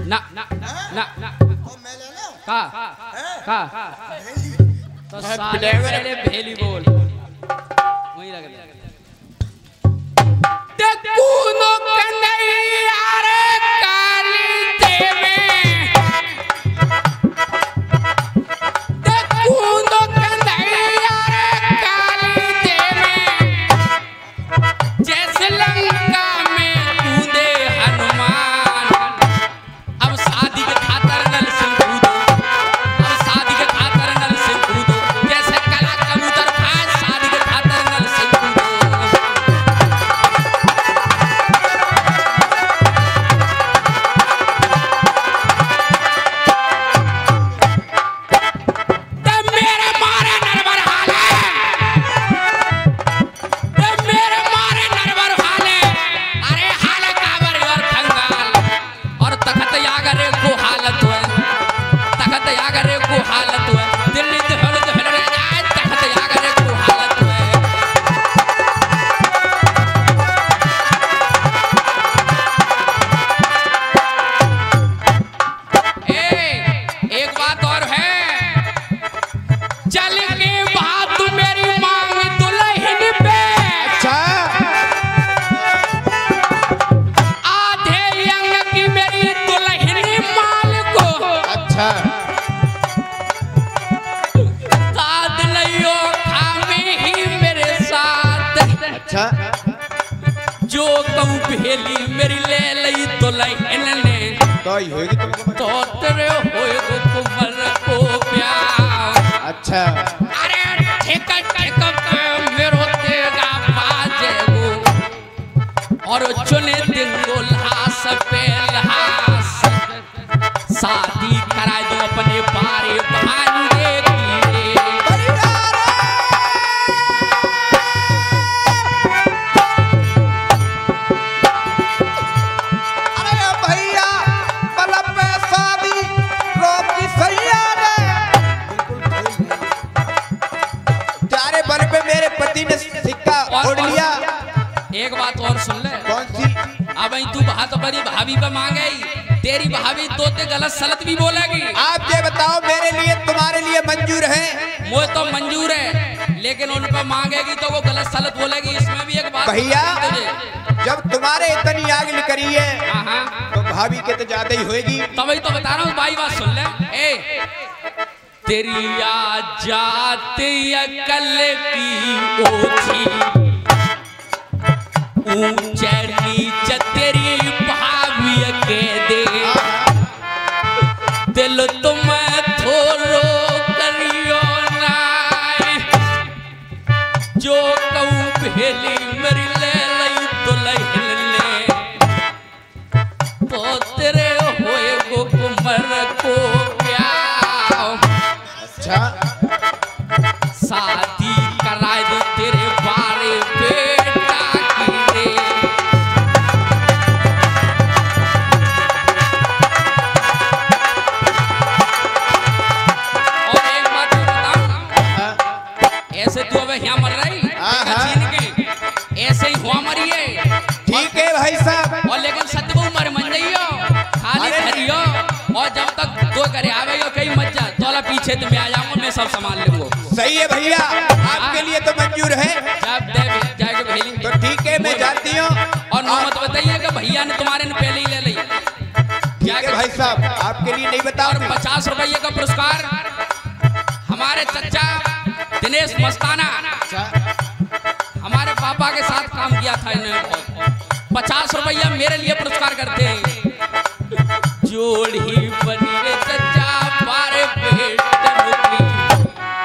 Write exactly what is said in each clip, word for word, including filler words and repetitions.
ना ना ना ना का का तो साले पहले भेली बोल वही लग रहा ते कूनो कन्हैया रे काली देवे ते कूनो कन्हैया रे काली देवे जैसे लंका में कूदे हनुमान अब शादी के खातर नल से कूदो अब शादी के खातर नल से कूदो जैसे कला कबूतर आज शादी के खातर नल से कूदो तब मेरे मारे नरवर हाले तब मेरे मारे नरवर हाले अरे हाल काबर और खंगाल और तखत यागरे को हालत है तखत यागरे को हालत है दिल्ली दहल दहल रे जाए तखत यागरे को हालत है ए एक बात और है चल के बात मेरी मांग दुल्हन पे अच्छा आधे अंग की मेरी दुल्हन माल को अच्छा साथ लियो खामे ही मेरे साथ अच्छा जो कहूँ भेली मेरी ले लई दुल्हन ने तो ही होगी तुमको तो तेरे होए गो कुमर को प्यार अच्छा अरे ठेक ठेक पे मेरो तेरा बाजे गो और चुने दिन को लाश पे लाश शादी करा दो अपने बारे भांगे की अरे भैया पलक पे शादी रोकी सैया रे चारे बल पे मेरे पति ने सिक्का और- उड़ लिया एक बात और सुन ले कौन सी अब तू बात बड़ी भाभी पे मांगे तेरी भाभी तो ते गलत सलत भी बोलेगी आप ये बताओ मेरे लिए तुम्हारे लिए मंजूर है वो तो मंजूर है लेकिन उन पर मांगेगी तो वो गलत सलत बोलेगी इसमें भी एक बात भैया बताऊं तुझे। जब तुम्हारे इतनी आग निकली है हाँ हाँ तो भाभी के तो ज्यादा ही होगी तभी तो बता रहा हूँ भाई बात सुन ले ए तेरी आ जाते अकल की ओछी ऊंचे नीचे तेरी भाभी के दे दिल तुम थोरो करियो ना जो कहूँ भेली मेरी ले लई दुल्हन ने तो तेरे होए गो कुमर को प्यार अच्छा शादी करा दो तेरे बारे बेटा की रे और एक बात मैं बताऊं ऐसे तू अब यहाँ मर रही हाँ, हाँ। छीन के ऐसे ही हुआ मरी है ठीक है भाई साहब और लेकिन सतबू मर मन जाइयो खाली अरे। धरियो और जब तक दो करे आवे हो कहीं मत जा तोला पीछे तो मैं आ जाऊंगा मैं सब संभाल लूंगा सही है भैया आपके लिए तो मंजूर है जब दे जाके भेली तो ठीक है मैं जाती हूँ और नो मत बताइए कि भैया ने तुम्हारे ने पहले ही ले ली ठीक है भाई साहब आपके लिए नहीं और बताऊंगी पचास रुपये का पुरस्कार हमारे चचा दिनेश मस्ताना हमारे पापा के साथ काम किया था इन्होंने पचास रुपया मेरे लिए पुरस्कार करते हैं जोड़ी बनी रे चचा पारे बेटन की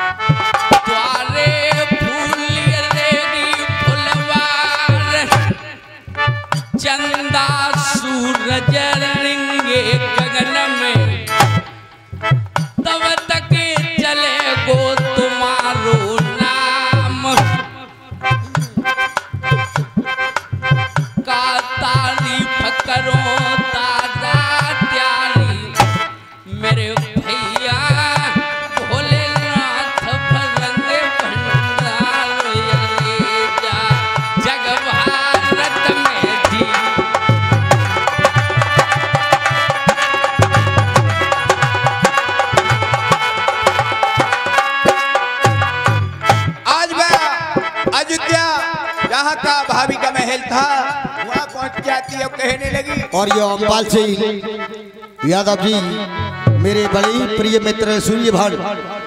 द्वारे फूली रेगी फुलवार चंदा सूरज रिंगे गगन में तब तक चले गो तुम्हारो नाम का तारीफ करो दादा त्यारी जहाँ का भाभी का महल था वहाँ पहुँच जाती और कहने लगी। और ये अम्बाल सिंह यादव जी मेरे बड़े प्रिय मित्र सूर्य भान